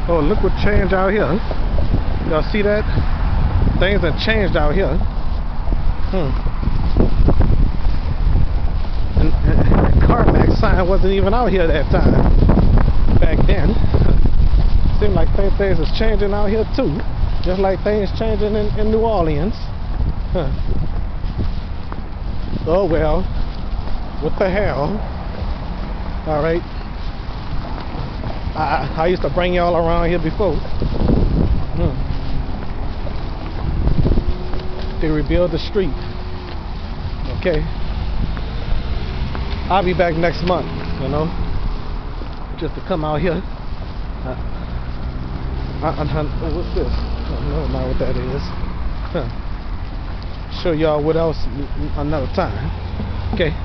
Oh, look what changed out here. Y'all see that? Things have changed out here. And CarMax sign wasn't even out here that time. Back then. Seemed like things is changing out here too. Just like things changing in New Orleans. Oh well. What the hell? Alright. I used to bring y'all around here before. They rebuild the street. Okay. I'll be back next month, you know. Just to come out here. What's this? I don't know what that is. Show y'all what else another time. Okay.